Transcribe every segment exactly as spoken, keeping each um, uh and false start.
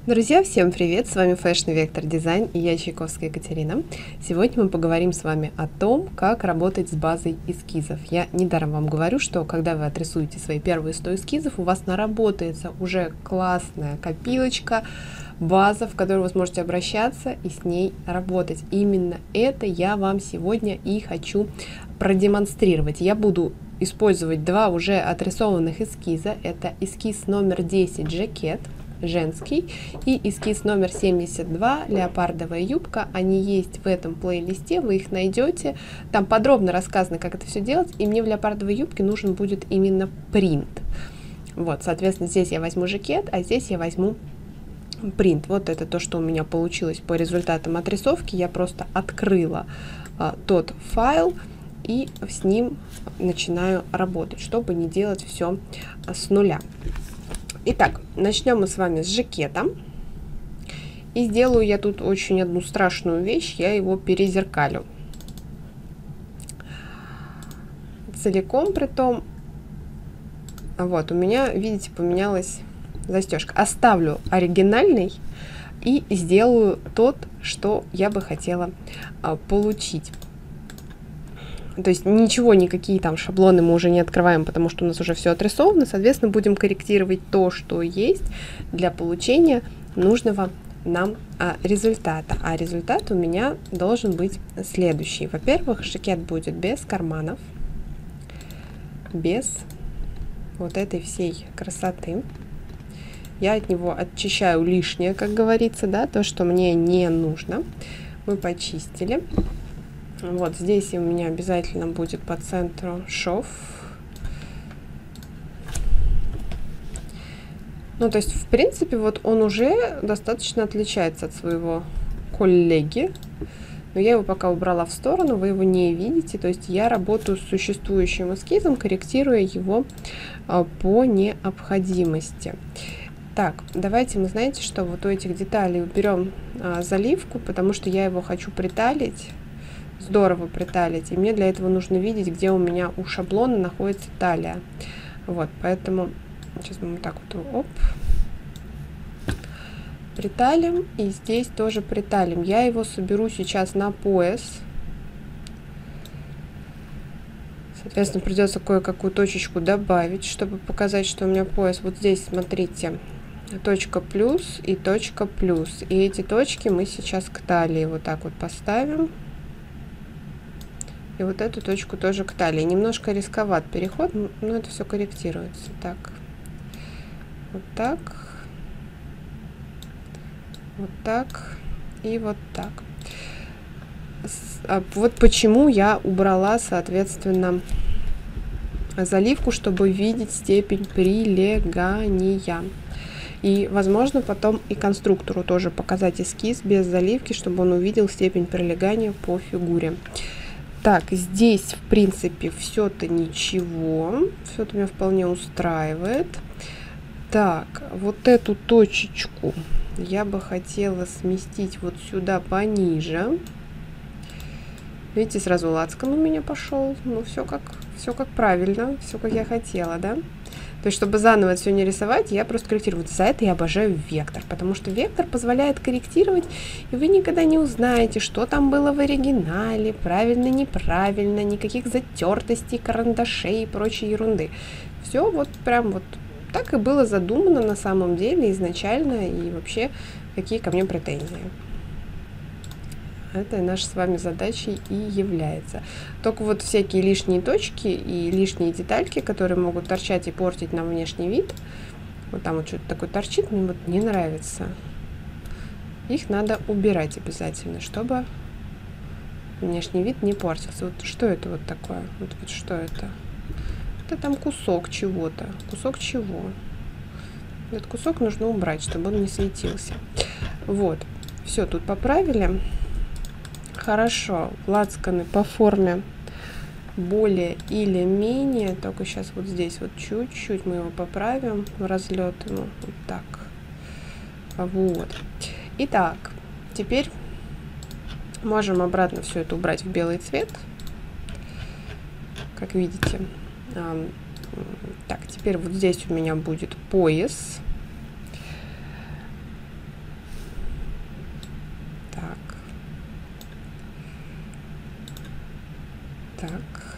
Друзья, всем привет! С вами Fashion Vector Design и я, Чайковская Екатерина. Сегодня мы поговорим с вами о том, как работать с базой эскизов. Я недаром вам говорю, что когда вы отрисуете свои первые сто эскизов, у вас наработается уже классная копилочка, база, в которую вы сможете обращаться и с ней работать. Именно это я вам сегодня и хочу продемонстрировать. Я буду использовать два уже отрисованных эскиза. Это эскиз номер десять «Жакет», женский, и эскиз номер семьдесят два «Леопардовая юбка». Они есть в этом плейлисте, вы их найдете. Там подробно рассказано, как это все делать, и мне в леопардовой юбке нужен будет именно принт. Вот, соответственно, здесь я возьму жакет, а здесь я возьму принт. Вот это то, что у меня получилось по результатам отрисовки. Я просто открыла а, тот файл и с ним начинаю работать, чтобы не делать все с нуля. Итак, начнем мы с вами с жакета. И сделаю я тут очень одну страшную вещь, я его перезеркалю. Целиком, притом, вот, у меня, видите, поменялась застежка. Оставлю оригинальный и сделаю тот, что я бы хотела а, получить. То есть ничего, никакие там шаблоны мы уже не открываем, потому что у нас уже все отрисовано. Соответственно, будем корректировать то, что есть для получения нужного нам а, результата. А результат у меня должен быть следующий. Во-первых, жакет будет без карманов, без вот этой всей красоты. Я от него очищаю лишнее, как говорится, да, то, что мне не нужно. Мы почистили. Вот здесь у меня обязательно будет по центру шов. Ну, то есть, в принципе, вот он уже достаточно отличается от своего коллеги. Но я его пока убрала в сторону, вы его не видите. То есть я работаю с существующим эскизом, корректируя его а, по необходимости. Так, давайте мы, знаете, что вот у этих деталей уберем а, заливку, потому что я его хочу приталить. Здорово приталить, и мне для этого нужно видеть, где у меня у шаблона находится талия. Вот, поэтому сейчас мы вот так вот, оп, приталим, и здесь тоже приталим. Я его соберу сейчас на пояс. Соответственно, придется кое-какую точечку добавить, чтобы показать, что у меня пояс. Вот здесь, смотрите, точка плюс и точка плюс. И эти точки мы сейчас к талии вот так вот поставим. И вот эту точку тоже к талии. Немножко рисковат переход, но это все корректируется. Так, вот так, вот так и вот так. Вот почему я убрала, соответственно, заливку, чтобы видеть степень прилегания. И, возможно, потом и конструктору тоже показать эскиз без заливки, чтобы он увидел степень прилегания по фигуре. Так, здесь, в принципе, все-то ничего. Все-то меня вполне устраивает. Так, вот эту точечку я бы хотела сместить вот сюда пониже. Видите, сразу лацкан у меня пошел. Ну, все как, все как правильно, все как я хотела, да? То есть, чтобы заново это все не рисовать, я просто корректирую. Вот за это я обожаю вектор, потому что вектор позволяет корректировать, и вы никогда не узнаете, что там было в оригинале, правильно, неправильно, никаких затертостей, карандашей и прочей ерунды. Все вот прям вот так и было задумано на самом деле изначально, и вообще какие ко мне претензии. Это нашей с вами задачей и является. Только вот всякие лишние точки и лишние детальки, которые могут торчать и портить нам внешний вид. Вот там вот что-то такое торчит, мне вот не нравится. Их надо убирать обязательно, чтобы внешний вид не портился. Вот что это вот такое? Вот, вот что это? Это там кусок чего-то. Кусок чего? Этот кусок нужно убрать, чтобы он не светился. Вот. Все тут поправили. Хорошо, лацканы по форме более или менее, только сейчас вот здесь вот чуть-чуть мы его поправим, в разлет ему, вот так. Вот. Итак, теперь можем обратно все это убрать в белый цвет, как видите. Так, теперь вот здесь у меня будет пояс. Так.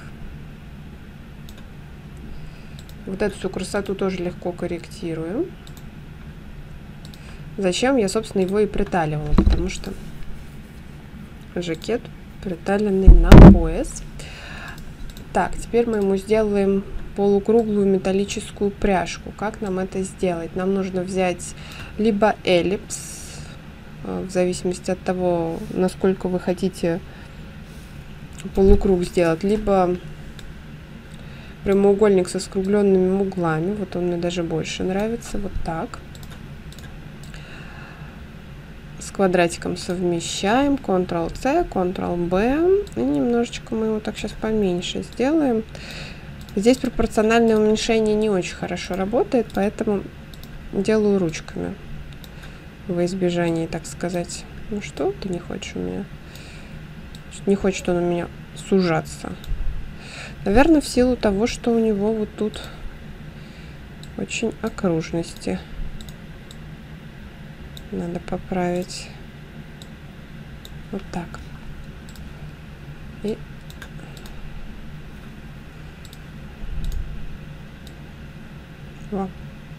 Вот эту всю красоту тоже легко корректируем. Зачем я, собственно, его и приталивала, потому что жакет приталенный на пояс. Так, теперь мы ему сделаем полукруглую металлическую пряжку. Как нам это сделать? Нам нужно взять либо эллипс, в зависимости от того, насколько вы хотите полукруг сделать, либо прямоугольник со скругленными углами. Вот он мне даже больше нравится. Вот так. С квадратиком совмещаем. контрол-С, контрол-Б. И немножечко мы его так сейчас поменьше сделаем. Здесь пропорциональное уменьшение не очень хорошо работает, поэтому делаю ручками. Во избежание, так сказать. Ну что, ты не хочешь у меня? Не хочет он у меня сужаться. Наверное, в силу того, что у него вот тут очень окружности. Надо поправить. Вот так. И вот.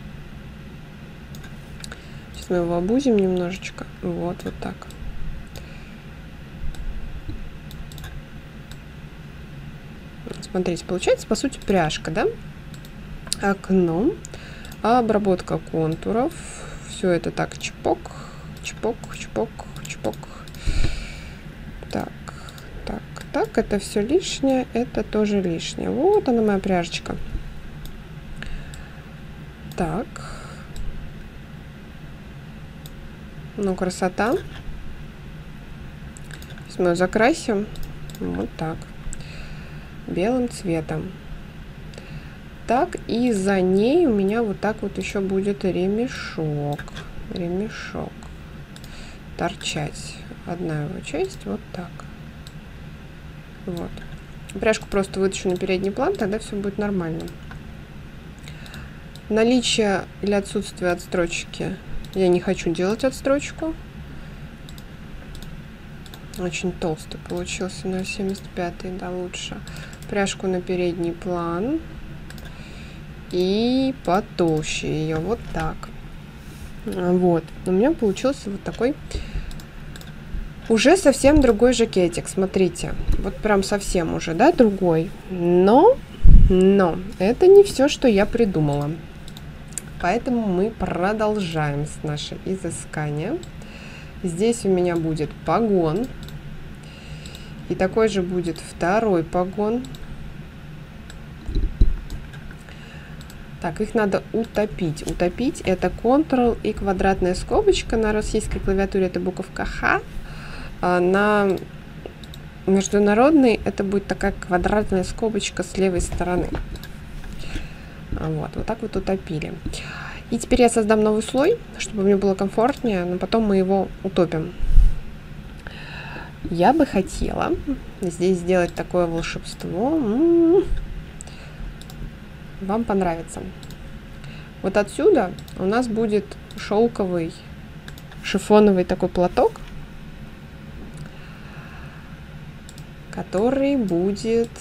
Сейчас мы его обузим немножечко. Вот, вот так. Смотрите, получается, по сути, пряжка, да? Окно. Обработка контуров. Все это так, чпок, чпок, чпок, чпок. Так, так, так. Это все лишнее, это тоже лишнее. Вот она, моя пряжечка. Так. Ну, красота. Сейчас мы ее закрасим. Вот так. Белым цветом. Так, и за ней у меня вот так вот еще будет ремешок. Ремешок. Торчать. Одна его часть вот так. Вот. Пряжку просто вытащу на передний план, тогда все будет нормально. Наличие или отсутствие отстрочки. Я не хочу делать отстрочку. Очень толстый получился, на семьдесят пятый, да, лучше. Пряжку на передний план. И потолще ее, вот так. Вот. У меня получился вот такой уже совсем другой жакетик. Смотрите, вот прям совсем уже, да, другой. Но, но, это не все, что я придумала. Поэтому мы продолжаем с нашим изысканием. Здесь у меня будет погон. И такой же будет второй погон. Так, их надо утопить. Утопить — это Ctrl и квадратная скобочка. На российской клавиатуре это буковка Х. А на международной это будет такая квадратная скобочка с левой стороны. Вот, вот так вот утопили. И теперь я создам новый слой, чтобы мне было комфортнее, но потом мы его утопим. Я бы хотела здесь сделать такое волшебство. М-м-м. Вам понравится. Вот отсюда у нас будет шелковый шифоновый такой платок, который будет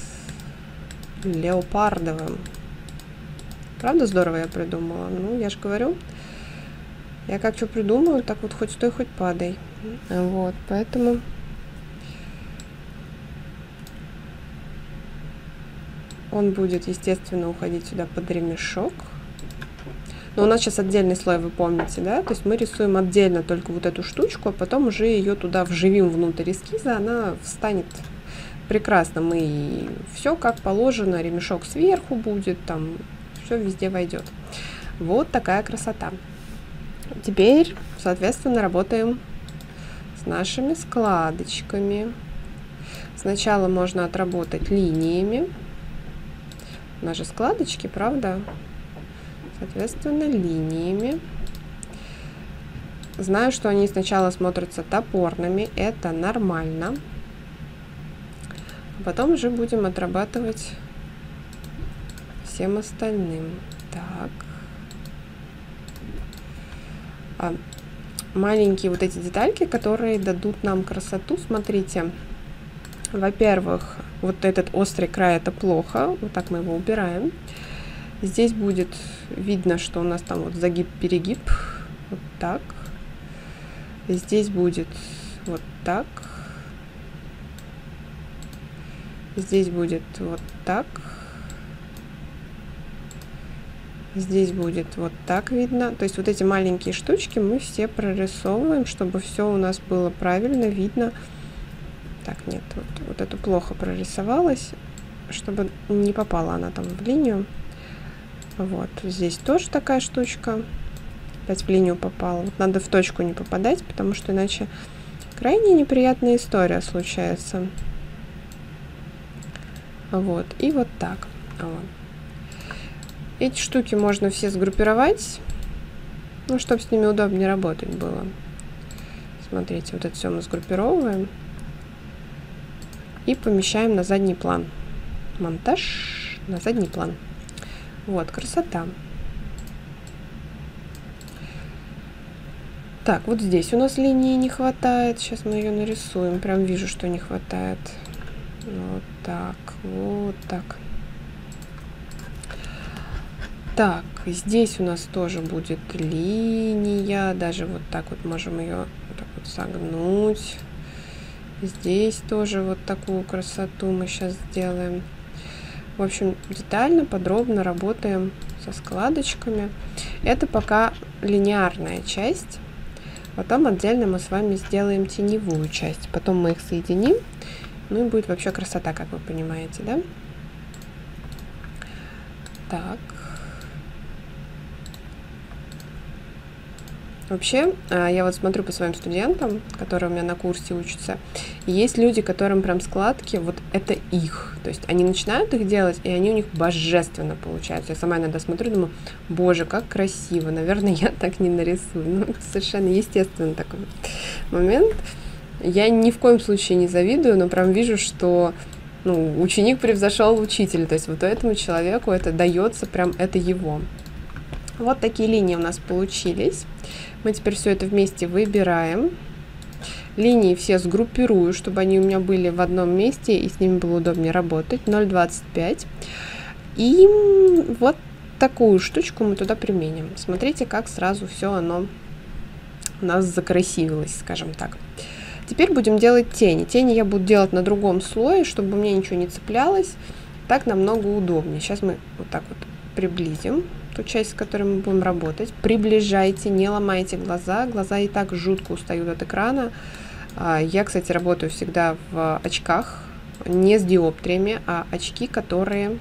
леопардовым. Правда здорово я придумала? Ну, я же говорю, я как что придумаю, так вот хоть стой, хоть падай. Вот, поэтому он будет, естественно, уходить сюда под ремешок. Но у нас сейчас отдельный слой, вы помните, да? То есть мы рисуем отдельно только вот эту штучку, а потом уже ее туда вживим внутрь эскиза, она встанет прекрасно. Мы все как положено, ремешок сверху будет, там все везде войдет. Вот такая красота. Теперь, соответственно, работаем с нашими складочками. Сначала можно отработать линиями. У нас же складочки, правда? Соответственно, линиями. Знаю, что они сначала смотрятся топорными. Это нормально. А потом уже будем отрабатывать всем остальным. Так. А маленькие вот эти детальки, которые дадут нам красоту. Смотрите. Во-первых, вот этот острый край — это плохо, вот так мы его убираем. Здесь будет видно, что у нас там вот загиб-перегиб, вот так. Здесь будет вот так. Здесь будет вот так. Здесь будет вот так видно. То есть вот эти маленькие штучки мы все прорисовываем, чтобы все у нас было правильно видно. Так, нет, вот, вот это плохо прорисовалось, чтобы не попала она там в линию. Вот, здесь тоже такая штучка. Опять в линию попала. Вот надо в точку не попадать, потому что иначе крайне неприятная история случается. Вот, и вот так. Вот. Эти штуки можно все сгруппировать, ну, чтобы с ними удобнее работать было. Смотрите, вот это все мы сгруппировываем и помещаем на задний план. Монтаж на задний план. Вот, красота. Так, вот здесь у нас линии не хватает. Сейчас мы ее нарисуем. Прям вижу, что не хватает. Вот так, вот так. Так, здесь у нас тоже будет линия. Даже вот так вот можем ее вот так вот согнуть. Здесь тоже вот такую красоту мы сейчас сделаем. В общем, детально, подробно работаем со складочками. Это пока линейная часть. Потом отдельно мы с вами сделаем теневую часть. Потом мы их соединим. Ну и будет вообще красота, как вы понимаете, да? Так. Вообще, я вот смотрю по своим студентам, которые у меня на курсе учатся, и есть люди, которым прям складки, вот это их. То есть они начинают их делать, и они у них божественно получаются. Я сама иногда смотрю, думаю, боже, как красиво, наверное, я так не нарисую. Ну, это совершенно естественный такой момент. Я ни в коем случае не завидую, но прям вижу, что ну, ученик превзошел учителя. То есть вот этому человеку это дается, прям это его. Вот такие линии у нас получились. Мы теперь все это вместе выбираем. Линии все сгруппирую, чтобы они у меня были в одном месте и с ними было удобнее работать. ноль двадцать пять. И вот такую штучку мы туда применим. Смотрите, как сразу все оно у нас закрасивилось, скажем так. Теперь будем делать тени. Тени я буду делать на другом слое, чтобы у меня ничего не цеплялось. Так намного удобнее. Сейчас мы вот так вот приблизим ту часть, с которой мы будем работать. Приближайте, не ломайте глаза. Глаза и так жутко устают от экрана. Я, кстати, работаю всегда в очках, не с диоптриями, а очки, которые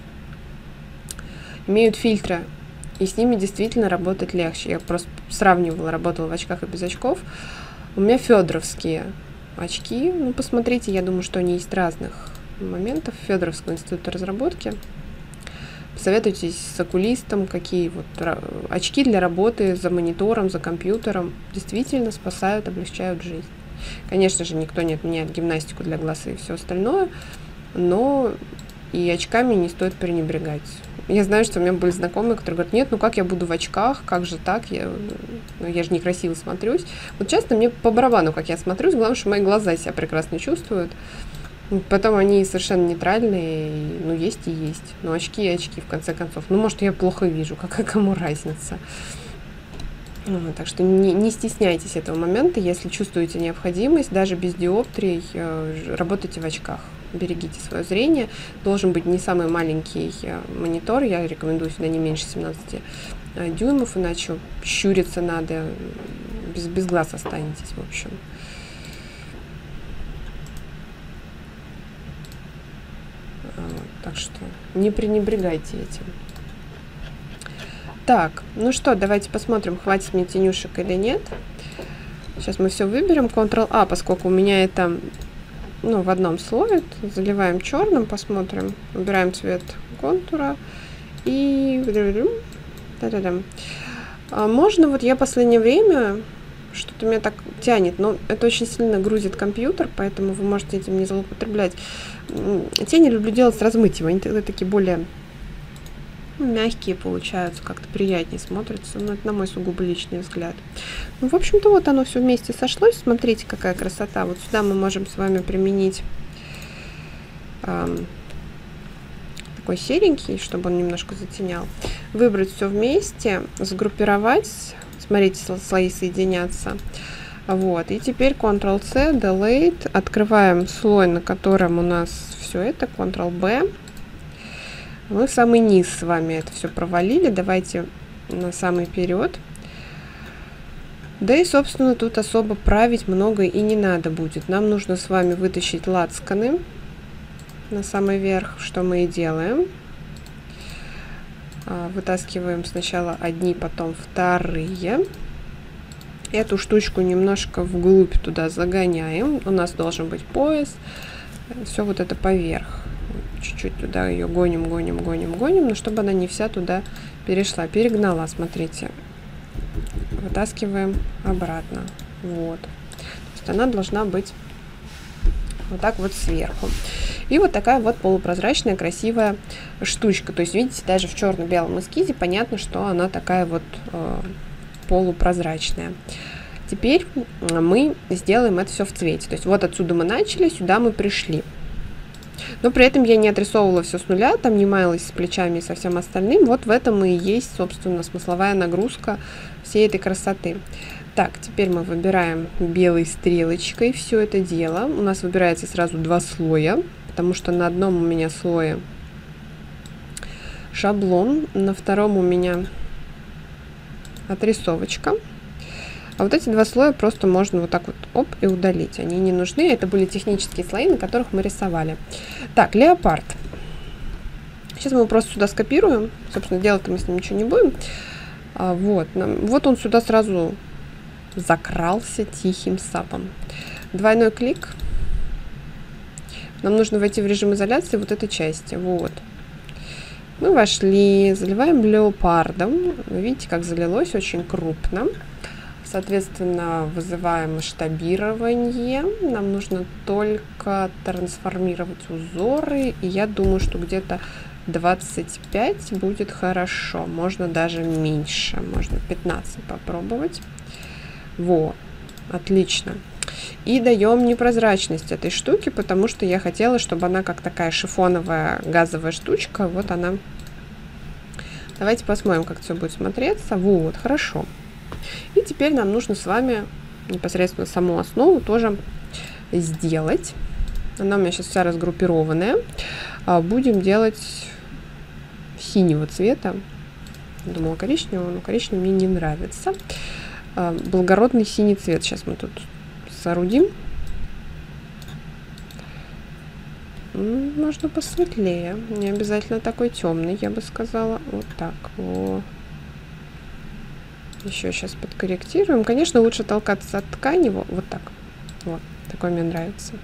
имеют фильтры. И с ними действительно работать легче. Я просто сравнивала, работала в очках и без очков. У меня федоровские очки. Ну, посмотрите, я думаю, что они есть разных моментов. Федоровского института разработки. Посоветуйтесь с окулистом, какие вот очки для работы за монитором, за компьютером действительно спасают, облегчают жизнь. Конечно же, никто не отменяет гимнастику для глаз и все остальное, но и очками не стоит пренебрегать. Я знаю, что у меня были знакомые, которые говорят, нет, ну как я буду в очках, как же так, я, ну, я же некрасиво смотрюсь. Вот часто мне по барабану, как я смотрюсь, главное, что мои глаза себя прекрасно чувствуют. Потом они совершенно нейтральные, ну, есть и есть. Но очки и очки, в конце концов. Ну, может, я плохо вижу, какая кому разница. Ну, так что не, не стесняйтесь этого момента, если чувствуете необходимость, даже без диоптрий, э, работайте в очках. Берегите свое зрение. Должен быть не самый маленький э, монитор, я рекомендую сюда не меньше семнадцати э, дюймов, иначе щуриться надо, без, без глаз останетесь, в общем. Так что не пренебрегайте этим. Так, ну что, давайте посмотрим, хватит мне тенюшек или нет. Сейчас мы все выберем. контрол А, поскольку у меня это ну, в одном слое. Заливаем черным, посмотрим. Выбираем цвет контура. И... Можно, вот я в последнее время... Что-то меня так тянет, но это очень сильно грузит компьютер, поэтому вы можете этим не злоупотреблять. Тени люблю делать с размытием, они тогда такие более ну, мягкие получаются, как-то приятнее смотрятся, но это на мой сугубо личный взгляд. Ну, в общем-то, вот оно все вместе сошлось, смотрите, какая красота. Вот сюда мы можем с вами применить эм, такой серенький, чтобы он немножко затенял. Выбрать все вместе, сгруппировать. Смотрите, слои соединятся. Вот. И теперь контрол-C, Delete. Открываем слой, на котором у нас все это, контрол-B. Мы в самый низ с вами это все провалили. Давайте на самый вперед. Да и, собственно, тут особо править много и не надо будет. Нам нужно с вами вытащить лацканы на самый верх, что мы и делаем. Вытаскиваем сначала одни, потом вторые. Эту штучку немножко вглубь туда загоняем. У нас должен быть пояс. Все вот это поверх. Чуть-чуть туда ее гоним, гоним, гоним, гоним, но чтобы она не вся туда перешла. Перегнала, смотрите. Вытаскиваем обратно. Вот. То есть она должна быть вот так вот сверху. И вот такая вот полупрозрачная красивая штучка. То есть, видите, даже в черно-белом эскизе понятно, что она такая вот э, полупрозрачная. Теперь мы сделаем это все в цвете. То есть вот отсюда мы начали, сюда мы пришли. Но при этом я не отрисовывала все с нуля, там не маялась с плечами и со всем остальным. Вот в этом и есть, собственно, смысловая нагрузка всей этой красоты. Так, теперь мы выбираем белой стрелочкой все это дело. У нас выбирается сразу два слоя, потому что на одном у меня слое шаблон, на втором у меня отрисовочка. А вот эти два слоя просто можно вот так вот оп и удалить. Они не нужны. Это были технические слои, на которых мы рисовали. Так, леопард. Сейчас мы его просто сюда скопируем. Собственно, делать-то мы с ним ничего не будем. А, вот, вот он сюда сразу закрался тихим сапом. Двойной клик. Нам нужно войти в режим изоляции вот этой части. Вот. Мы вошли, заливаем леопардом. Вы видите, как залилось, очень крупно. Соответственно, вызываем масштабирование. Нам нужно только трансформировать узоры. И я думаю, что где-то двадцать пять будет хорошо. Можно даже меньше. Можно пятнадцать попробовать. Во, отлично. И даем непрозрачность этой штуки, потому что я хотела, чтобы она как такая шифоновая газовая штучка. Вот она. Давайте посмотрим, как все будет смотреться. Вот, хорошо. И теперь нам нужно с вами непосредственно саму основу тоже сделать. Она у меня сейчас вся разгруппированная. Будем делать синего цвета. Думала коричневого, но коричневый мне не нравится. Благородный синий цвет. Сейчас мы тут соорудим. Можно посветлее. Не обязательно такой темный, я бы сказала. Вот так вот. Еще сейчас подкорректируем. Конечно, лучше толкаться от ткани. Вот так. Вот. Такой мне нравится.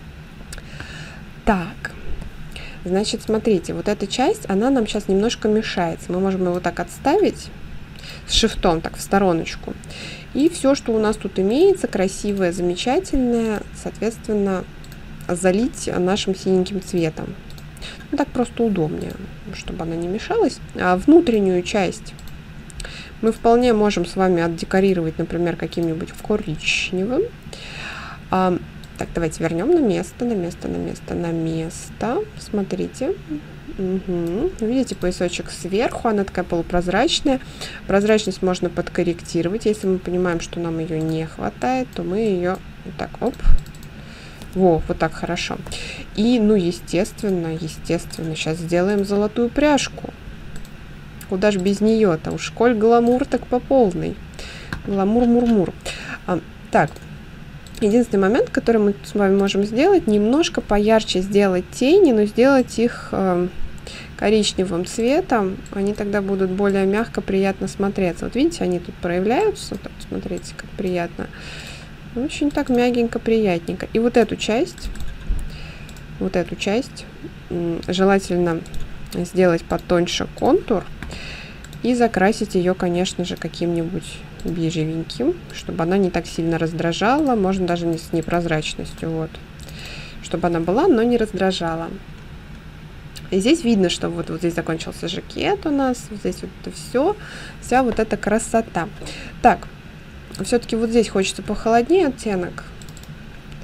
Так. Значит, смотрите. Вот эта часть, она нам сейчас немножко мешается. Мы можем его так отставить с шифтом, так в стороночку. И все, что у нас тут имеется, красивое, замечательное, соответственно, залить нашим синеньким цветом. Ну, так просто удобнее, чтобы она не мешалась. А внутреннюю часть мы вполне можем с вами отдекорировать, например, каким-нибудь коричневым. А, так, давайте вернем на место, на место, на место, на место. Смотрите. Угу. Видите, поясочек сверху, она такая полупрозрачная. Прозрачность можно подкорректировать. Если мы понимаем, что нам ее не хватает, то мы ее вот так, оп. Во, вот так хорошо. И, ну, естественно, естественно, сейчас сделаем золотую пряжку. Куда ж без нее-то? Уж коль гламур, так по полной. Гламур-мур-мур. А, так, единственный момент, который мы с вами можем сделать, немножко поярче сделать тени, но сделать их э, коричневым цветом. Они тогда будут более мягко, приятно смотреться. Вот видите, они тут проявляются. Так, смотрите, как приятно. Очень так мягенько, приятненько. И вот эту часть, вот эту часть желательно сделать потоньше контур и закрасить ее, конечно же, каким-нибудь бежевеньким, чтобы она не так сильно раздражала, можно даже не с непрозрачностью, вот, чтобы она была, но не раздражала. И здесь видно, что вот, вот здесь закончился жакет у нас, вот здесь вот это все, вся вот эта красота. Так, все-таки вот здесь хочется похолоднее оттенок.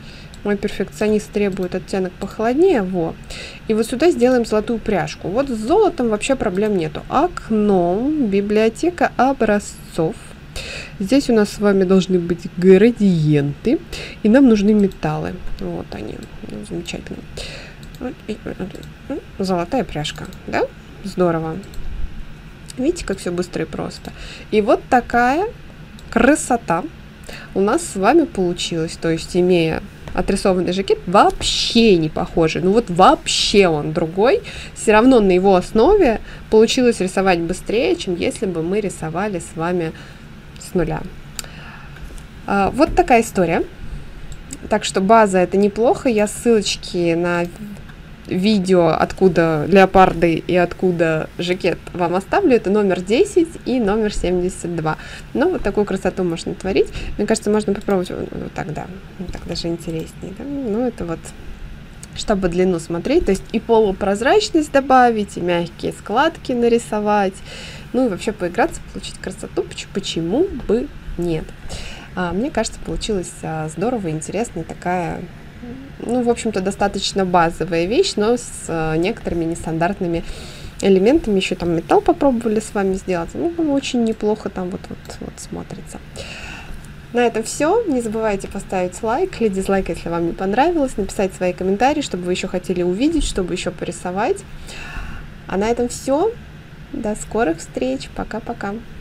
Мой перфекционист требует оттенок похолоднее. Во. И вот сюда сделаем золотую пряжку. Вот с золотом вообще проблем нету. Окно, библиотека образцов. Здесь у нас с вами должны быть градиенты. И нам нужны металлы. Вот они. Ну, замечательно. Золотая пряжка. Да? Здорово. Видите, как все быстро и просто. И вот такая красота у нас с вами получилась. То есть, имея отрисованный жакет, вообще не похожий. Ну вот вообще он другой. Все равно на его основе получилось рисовать быстрее, чем если бы мы рисовали с вами с нуля. А, вот такая история. Так что база — это неплохо. Я ссылочки на видео, откуда леопарды и откуда жакет, вам оставлю. Это номер десять и номер семьдесят два. Но вот такую красоту можно творить. Мне кажется, можно попробовать вот, вот так, да. Вот так даже интереснее. Да? Ну, это вот, чтобы длину смотреть. То есть и полупрозрачность добавить, и мягкие складки нарисовать. Ну, и вообще поиграться, получить красоту. Почему бы нет? А, мне кажется, получилась а, здорово, интересная такая... Ну, в общем-то, достаточно базовая вещь, но с э, некоторыми нестандартными элементами. Еще там металл попробовали с вами сделать. Ну, очень неплохо там вот, вот, вот смотрится. На этом все. Не забывайте поставить лайк или дизлайк, если вам не понравилось. Написать свои комментарии, чтобы вы еще хотели увидеть, чтобы еще порисовать. А на этом все. До скорых встреч. Пока-пока.